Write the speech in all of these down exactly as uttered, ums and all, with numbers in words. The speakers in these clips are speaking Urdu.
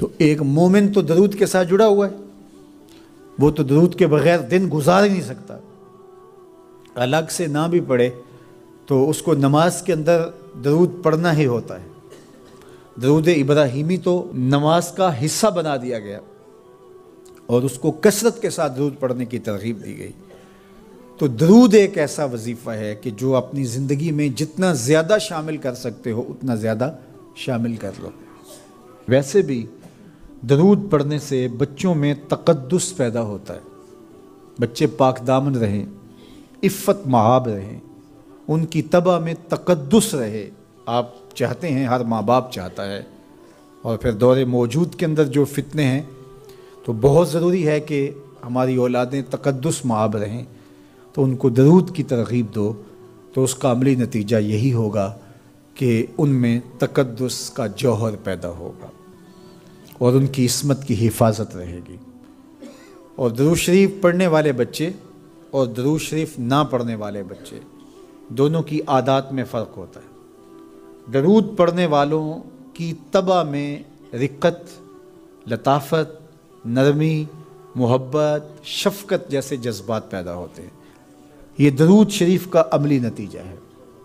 تو ایک مومن تو درود کے ساتھ جڑا ہوا ہے، وہ تو درود کے بغیر دن گزار ہی نہیں سکتا، الگ سے نہ بھی پڑھے تو اس کو نماز کے اندر درود پڑھنا ہی ہوتا ہے۔ درود ابراہیمی تو نماز کا حصہ بنا دیا گیا اور اس کو کثرت کے ساتھ درود پڑھنے کی ترغیب دی گئی۔ تو درود ایک ایسا وظیفہ ہے کہ جو اپنی زندگی میں جتنا زیادہ شامل کر سکتے ہو اتنا زیادہ شامل کر لو۔ ویسے بھی درود پڑھنے سے بچوں میں تقدس پیدا ہوتا ہے، بچے پاک دامن رہیں، عفت مآب رہیں، ان کی طبع میں تقدس رہے۔ آپ چاہتے ہیں، ہر ماں باپ چاہتا ہے، اور پھر دور موجود کے اندر جو فتنے ہیں تو بہت ضروری ہے کہ ہماری اولادیں تقدس مآب رہیں، تو ان کو درود کی ترغیب دو، تو اس کا عملی نتیجہ یہی ہوگا کہ ان میں تقدس کا جوہر پیدا ہوگا اور ان کی عصمت کی حفاظت رہے گی۔ اور درود شریف پڑھنے والے بچے اور درود شریف نہ پڑھنے والے بچے دونوں کی عادات میں فرق ہوتا ہے۔ درود پڑھنے والوں کی طبع میں رقت، لطافت، نرمی، محبت، شفقت جیسے جذبات پیدا ہوتے ہیں۔ یہ درود شریف کا عملی نتیجہ ہے۔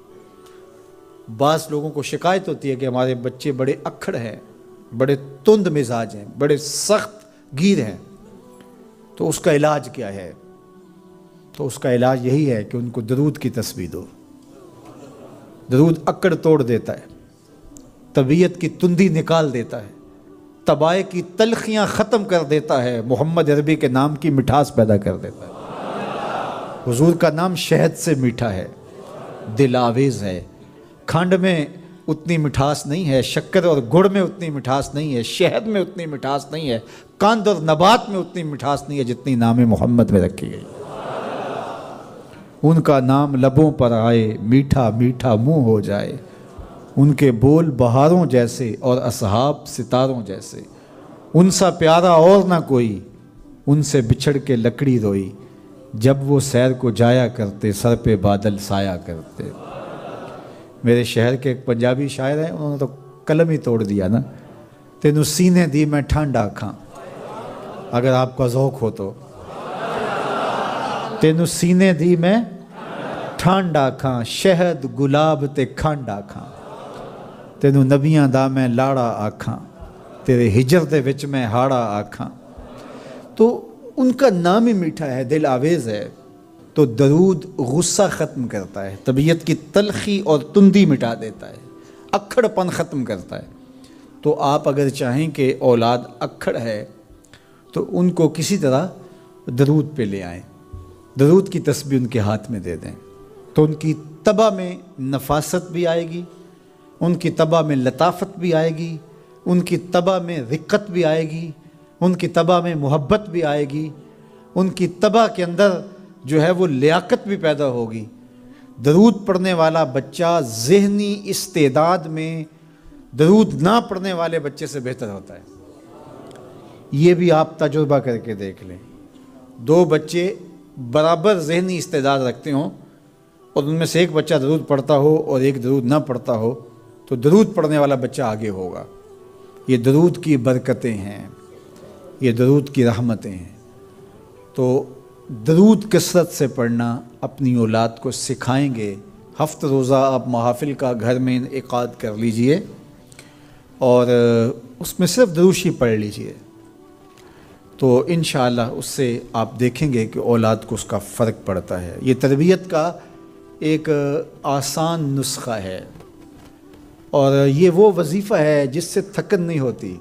بعض لوگوں کو شکایت ہوتی ہے کہ ہمارے بچے بڑے اکھڑ ہیں، بڑے تند مزاج ہیں، بڑے سخت گیر ہیں، تو اس کا علاج کیا ہے؟ تو اس کا علاج یہی ہے کہ ان کو درود کی تسبیح دو۔ درود اکڑ توڑ دیتا ہے، طبیعت کی تندی نکال دیتا ہے، طبائع کی تلخیاں ختم کر دیتا ہے، محمد عربی کے نام کی مٹھاس پیدا کر دیتا ہے۔ حضور کا نام شہد سے میٹھا ہے، دل آویز ہے، کھنڈ میں اتنی مٹھاس نہیں ہے، شکر اور گڑ میں اتنی مٹھاس نہیں ہے، شہد میں اتنی مٹھاس نہیں ہے، قند اور نبات میں اتنی مٹھاس نہیں ہے جتنی نام محمد میں رکھی گئی۔ ان کا نام لبوں پر آئے، میٹھا میٹھا منہ ہو جائے، ان کے بول بہاروں جیسے اور اصحاب ستاروں جیسے، ان سا پیارا اور نہ کوئی، ان سے بچھڑ کے لکڑی روئی، جب وہ سیر کو جایا کرتے سر پہ بادل سایا کرتے۔ میرے شہر کے ایک پنجابی شاعر ہیں، انہوں نے تو قلم ہی توڑ دیا نا، تینوں سینے دی میں ٹھنڈ آکھاں، اگر آپ کا ذوق ہو تو، تینوں سینے دی میں ٹھنڈ آکھاں، شہد گلاب تے کھنڈ آکھاں، تینوں نبیاں دا میں لاڑا آکھاں، تیرے ہجر دے وچ میں ہاڑا آکھاں۔ تو ان کا نام ہی میٹھا ہے، دل آویز ہے۔ تو درود غصہ ختم کرتا ہے، طبیعت کی تلخی اور تندی مٹا دیتا ہے، اکھڑ پن ختم کرتا ہے۔ تو آپ اگر چاہیں کہ اولاد اکھڑ ہے تو ان کو کسی طرح درود پہ لے آئیں، درود کی تسبیح ان کے ہاتھ میں دے دیں، تو ان کی طبع میں نفاست بھی آئے گی، ان کی طبع میں لطافت بھی آئے گی، ان کی طبع میں رقت بھی آئے گی، ان کی طبع میں محبت بھی آئے گی، ان کی طبع کے اندر جو ہے وہ لیاقت بھی پیدا ہوگی۔ درود پڑھنے والا بچہ ذہنی استعداد میں درود نہ پڑھنے والے بچے سے بہتر ہوتا ہے۔ یہ بھی آپ تجربہ کر کے دیکھ لیں، دو بچے برابر ذہنی استعداد رکھتے ہوں اور ان میں سے ایک بچہ درود پڑھتا ہو اور ایک درود نہ پڑھتا ہو، تو درود پڑھنے والا بچہ آگے ہوگا۔ یہ درود کی برکتیں ہیں، یہ درود کی رحمتیں ہیں۔ تو درود کثرت سے پڑھنا اپنی اولاد کو سکھائیں گے۔ ہفتہ روزہ آپ محافل کا گھر میں انعقاد کر لیجئے اور اس میں صرف دروشی پڑھ لیجئے، تو انشاءاللہ اس سے آپ دیکھیں گے کہ اولاد کو اس کا فرق پڑتا ہے۔ یہ تربیت کا ایک آسان نسخہ ہے اور یہ وہ وظیفہ ہے جس سے تھکن نہیں ہوتی،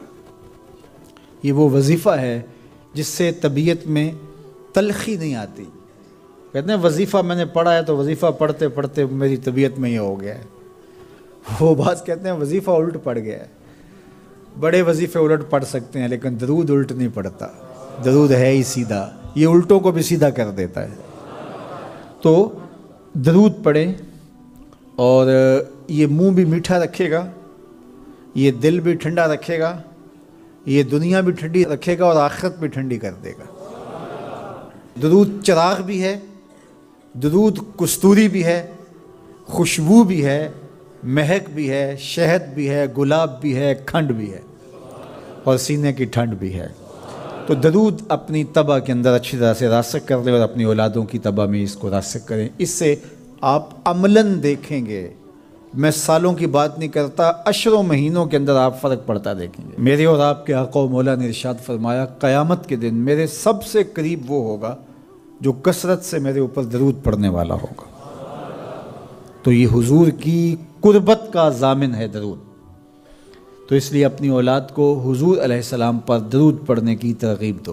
یہ وہ وظیفہ ہے جس سے طبیعت میں تلخی نہیں آتی۔ کہتے ہیں وظیفہ میں نے پڑھا ہے تو وظیفہ پڑھتے پڑھتے میری طبیعت میں یہ ہو گیا ہے، وہ بعض کہتے ہیں وظیفہ الٹ پڑ گیا ہے۔ بڑے وظیفے الٹ پڑھ سکتے ہیں لیکن درود الٹ نہیں پڑھتا، درود ہے ہی سیدھا، یہ الٹوں کو بھی سیدھا کر دیتا ہے۔ تو درود پڑھیں اور یہ منہ بھی میٹھا رکھے گا، یہ دل بھی ٹھنڈا رکھے گا، یہ دنیا بھی ٹھنڈی رکھے گا اور آخرت بھی ٹھنڈی کر دے گا۔ درود چراغ بھی ہے، درود کستوری بھی ہے، خوشبو بھی ہے، مہک بھی ہے، شہد بھی ہے، گلاب بھی ہے، کھنڈ بھی ہے۔ اور سینے کی ٹھنڈ بھی ہے۔ تو درود اپنی طبع کے اندر اچھی طرح سے راسخ کر لیں اور اپنی اولادوں کی طبع میں اس کو راسخ کریں۔ اس سے آپ عملاً دیکھیں گے، میں سالوں کی بات نہیں کرتا، اشروں مہینوں کے اندر آپ فرق پڑتا دیکھیں گے۔ میرے اور آپ کے آقا و مولا نے ارشاد فرمایا، قیامت کے دن میرے سب سے قریب وہ ہوگا جو کثرت سے میرے اوپر درود پڑھنے والا ہوگا۔ تو یہ حضور کی قربت کا ضامن ہے درود۔ تو اس لیے اپنی اولاد کو حضور علیہ السلام پر درود پڑھنے کی ترغیب دو۔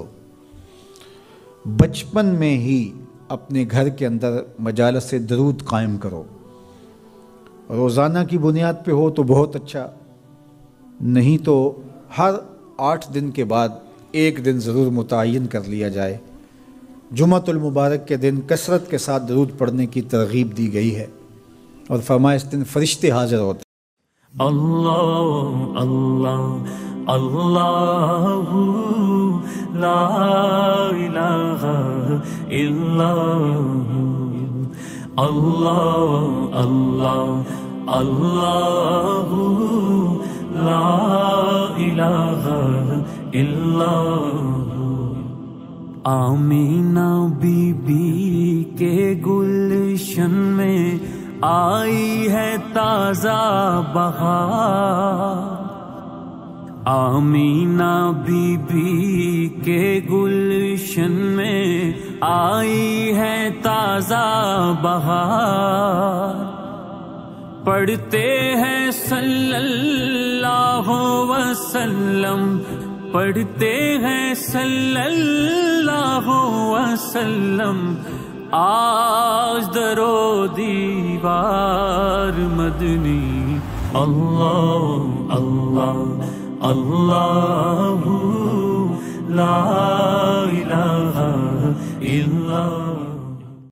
بچپن میں ہی اپنے گھر کے اندر مجالس درود قائم کرو، روزانہ کی بنیاد پہ ہو تو بہت اچھا، نہیں تو ہر آٹھ دن کے بعد ایک دن ضرور متعین کر لیا جائے۔ جمعۃ المبارک کے دن کثرت کے ساتھ درود پڑھنے کی ترغیب دی گئی ہے، اور فرمایا اس دن فرشتے حاضر ہوتے ہیں۔ اللہ اللہ اللہ لا الہ الا اللہ اللہ اللہ لا الہ الا آمینہ بی بی کے گلشن میں آئی ہے تازہ بہار، آمینہ بی بی کے گلشن میں آئی ہے تازہ بہار، پڑھتے ہیں صلی اللہ وسلم، پڑھتے ہیں صلی اللہ وسلم، آج درو دیوار مدنی، اللہ اللہ اللہ لا الہ الا